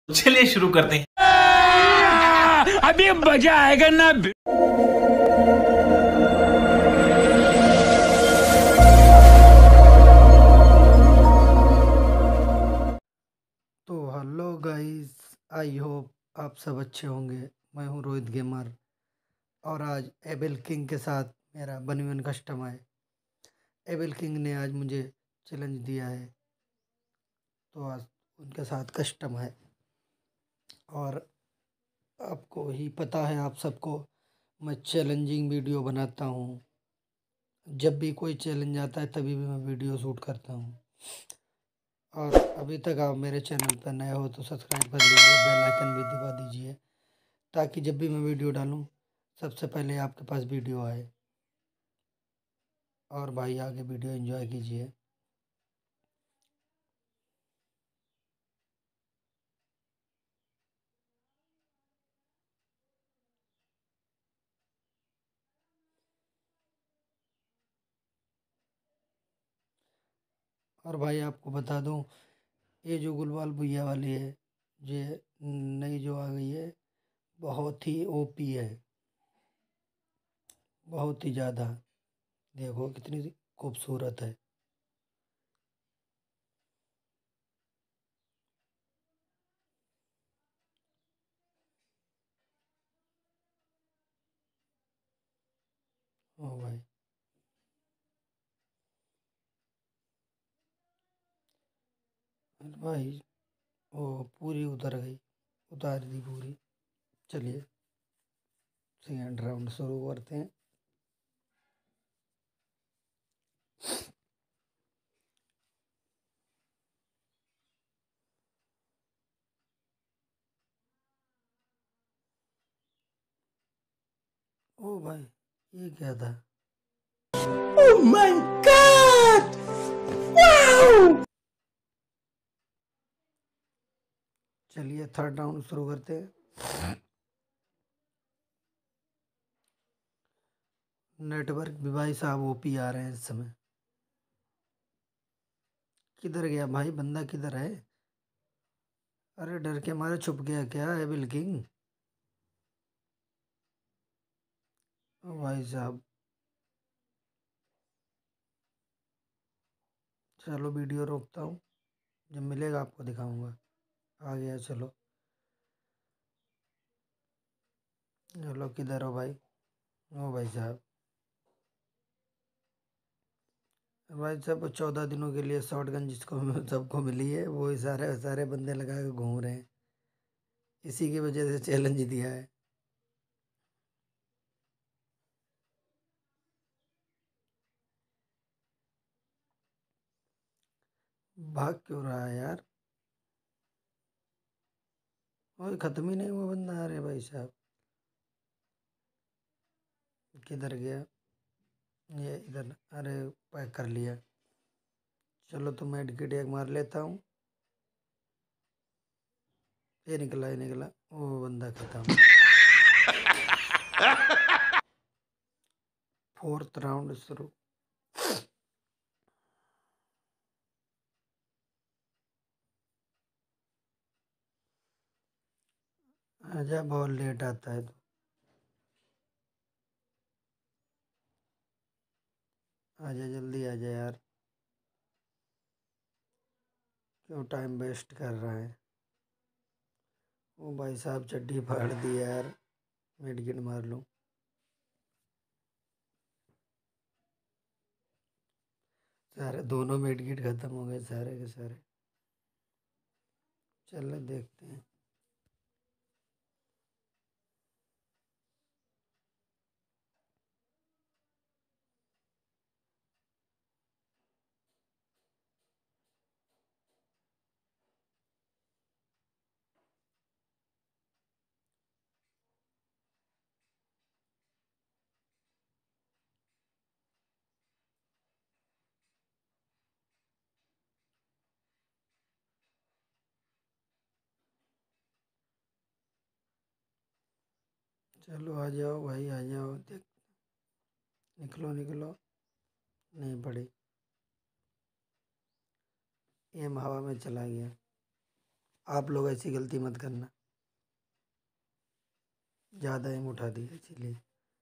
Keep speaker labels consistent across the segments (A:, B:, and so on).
A: चलिए शुरू करते हैं।
B: अभी मजा आएगा ना।
C: तो हेलो गाइस, आई होप आप सब अच्छे होंगे। मैं हूं रोहित गेमर और आज एबल किंग के साथ मेरा बनीवन कस्टम है। एबल किंग ने आज मुझे चैलेंज दिया है, तो आज उनके साथ कस्टम है। और आपको ही पता है, आप सबको, मैं चैलेंजिंग वीडियो बनाता हूँ। जब भी कोई चैलेंज आता है तभी भी मैं वीडियो शूट करता हूँ। और अभी तक आप मेरे चैनल पर नए हो तो सब्सक्राइब कर लीजिए, बेल आइकन भी दबा दीजिए, ताकि जब भी मैं वीडियो डालूं सबसे पहले आपके पास वीडियो आए। और भाई आगे वीडियो एंजॉय कीजिए। और भाई आपको बता दूं, ये जो गुलवाल भुइया वाली है, ये नई जो आ गई है, बहुत ही ओपी है, बहुत ही ज़्यादा। देखो कितनी खूबसूरत है। ओ भाई, अरे भाई, वो पूरी उतर गई, उतार दी पूरी। चलिए सेकंड राउंड शुरू करते हैं। ओ भाई, ये क्या था?
B: Oh my God! Wow!
C: चलिए थर्ड राउंड शुरू करते हैं। नेटवर्क भी भाई साहब ओपी आ रहे हैं इस समय। किधर गया भाई, बंदा किधर है? अरे डर के मारे छुप गया क्या एविल किंग? ओ भाई साहब, चलो वीडियो रोकता हूँ, जब मिलेगा आपको दिखाऊंगा। आ गया, चलो। चलो किधर हो भाई? ओ भाई साहब, भाई साहब 14 दिनों के लिए शॉर्ट गन जिसको सबको मिली है, वो ही सारे सारे बंदे लगा के घूम रहे हैं। इसी की वजह से चैलेंज दिया है। भाग क्यों रहा है यार? और खत्म ही नहीं हुआ बंदा। अरे भाई साहब, किधर गया ये? इधर। अरे पैक कर लिया। चलो तो मैं एडकिट एक मार लेता हूँ। ये निकला, ये निकला। वो बंदा खत्म। फोर्थ राउंड शुरू। आजा, बहुत लेट आता है तो। आजा जल्दी, आजा यार, क्यों टाइम वेस्ट कर रहा है? ओ भाई साहब, चड्डी फाड़ दी यार। मेडकिट मार लूँ। सारे दोनों मेडकिट खत्म हो गए, सारे के सारे। चलो देखते हैं। चलो आ जाओ भाई, आ जाओ। देख, निकलो निकलो। नहीं पड़ी। एम हवा में चला गया। आप लोग ऐसी गलती मत करना। ज़्यादा एम उठा दी इसीलिए।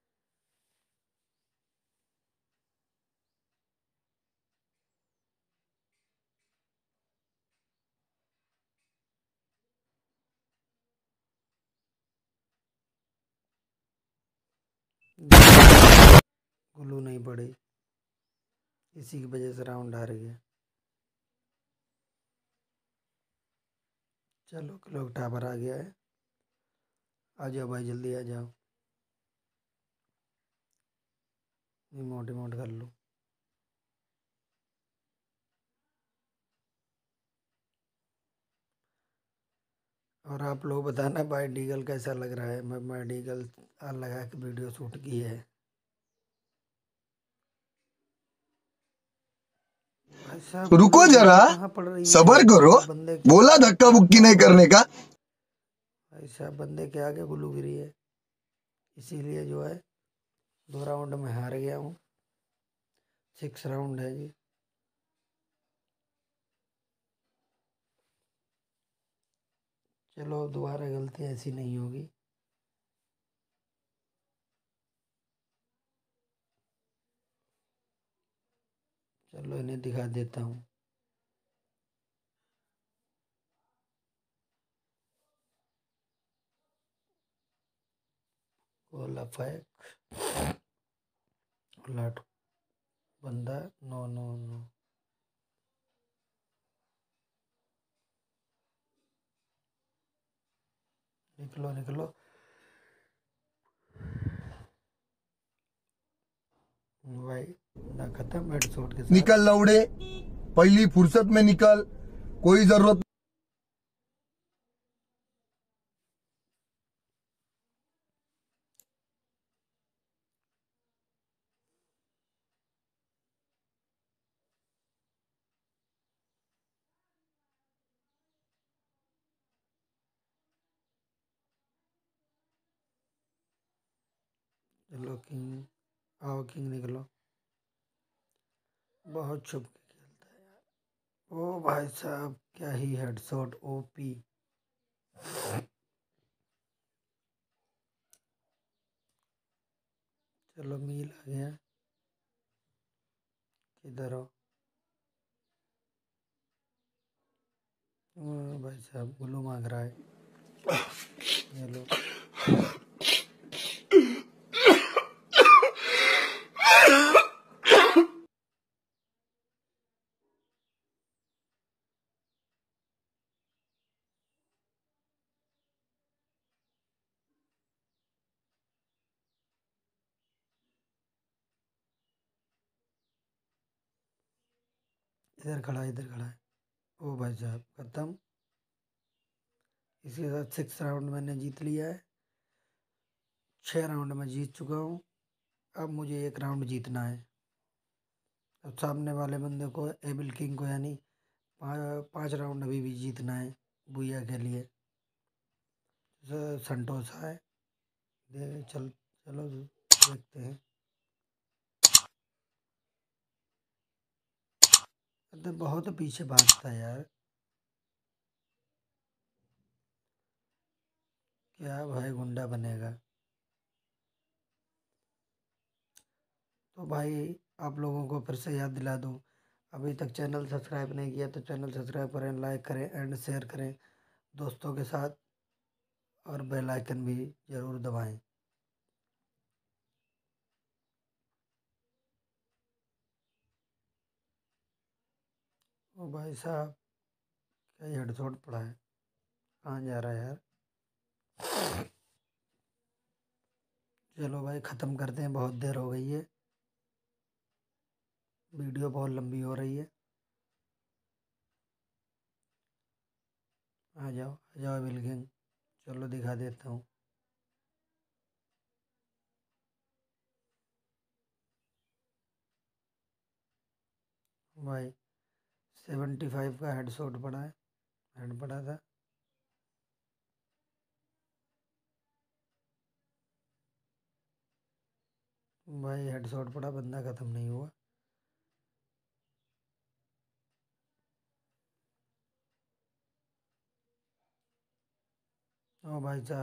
C: ग्लू नहीं पड़ी, इसी की वजह से राउंड हार गया। चलो क्लॉक टावर आ गया है। आ जाओ भाई, जल्दी आ जाओ। इमोट इमोट कर लो। और आप लोग बताना भाई डीगल कैसा लग रहा है। मैं डीगल लगा के वीडियो शूट की है। भाई साहब
A: रुको जरा,
C: ग्लू कहाँ पड़ रही है?
A: सबर करो।
C: बंदे
A: बोला धक्का बुक्की नहीं करने का।
C: भाई साहब बंदे के आगे ग्लू गिरी है, इसीलिए जो है 2 राउंड में हार गया हूँ। 6 राउंड है जी। चलो दोबारा गलती ऐसी नहीं होगी। चलो इन्हें दिखा देता हूँ। गोला फेंक, लाट बंदा, नो नो नो। निकलो निकलो भाई ना, खत्म हेडशॉट के साथ।
A: निकल लौड़े, पहली फुर्सत में निकल, कोई जरूरत।
C: चलो किंग, आओ किंग निकलो। बहुत छुप के खेलता है यार। ओ भाई साहब क्या ही हेडशॉट, ओपी। चलो मील आ गया। किधर हो? भाई साहब गुल्लू मांग रहा है। ये लो। इधर खड़ा है, इधर खड़ा है। ओ भाई साहब खत्म। इसी के साथ 6 राउंड मैंने जीत लिया है। 6 राउंड में जीत चुका हूँ। अब मुझे 1 राउंड जीतना है। अब सामने वाले बंदे को, एबिल किंग को, यानी 5 राउंड अभी भी जीतना है बुया के लिए। संतोषा है। चलो देखते हैं। तो बहुत पीछे भागता है यार। क्या भाई गुंडा बनेगा? तो भाई आप लोगों को फिर से याद दिला दूं, अभी तक चैनल सब्सक्राइब नहीं किया तो चैनल सब्सक्राइब करें, लाइक करें एंड शेयर करें दोस्तों के साथ, और बेल आइकन भी ज़रूर दबाएं। ओ भाई साहब क्या ये हेडशॉट पड़ा है? कहाँ जा रहा है यार? चलो भाई ख़त्म करते हैं, बहुत देर हो गई है, वीडियो बहुत लंबी हो रही है। आ जाओ बिल्किंग, चलो दिखा देता हूँ। भाई 75 का हेडशॉट पड़ा है, हेड पड़ा था। भाई हेडशॉट पड़ा, बंदा ख़त्म नहीं हुआ। ओ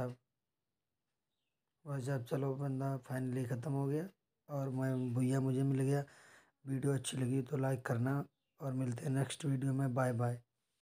C: भाई साहब चलो बंदा फाइनली ख़त्म हो गया और मैं भैया मुझे मिल गया। वीडियो अच्छी लगी तो लाइक करना और मिलते हैं नेक्स्ट वीडियो में। Bye bye.